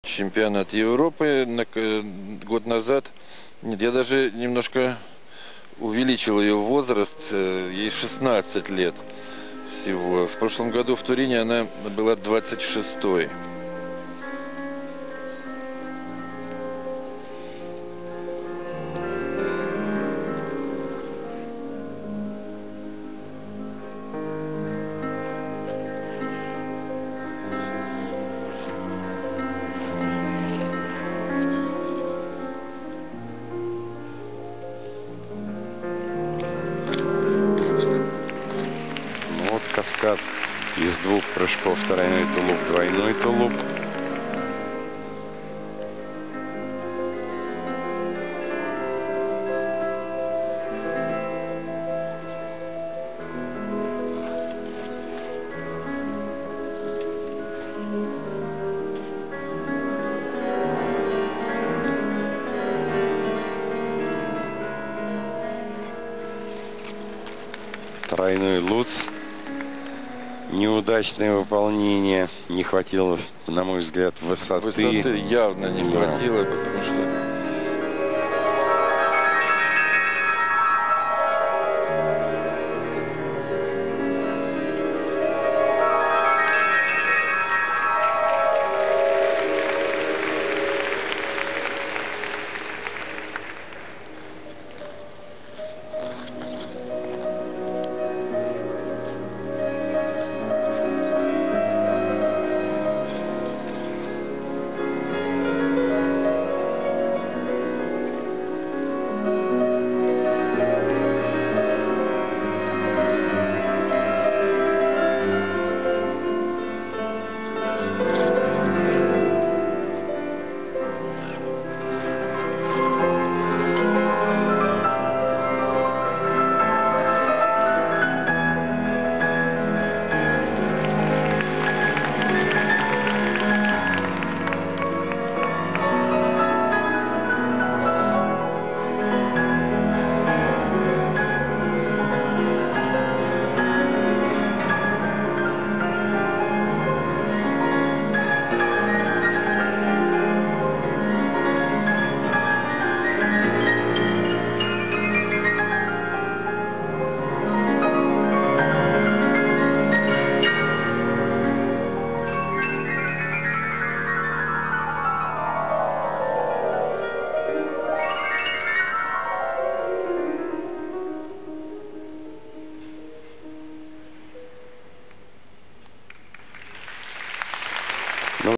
Чемпионат Европы год назад. Нет, я даже немножко увеличил ее возраст. Ей 16 лет всего. В прошлом году в Турине она была 26-й. Каскад из двух прыжков, тройной тулуп, двойной тулуп. Тройной луц. Неудачное выполнение. Не хватило, на мой взгляд, высоты. Высоты явно не хватило, потому что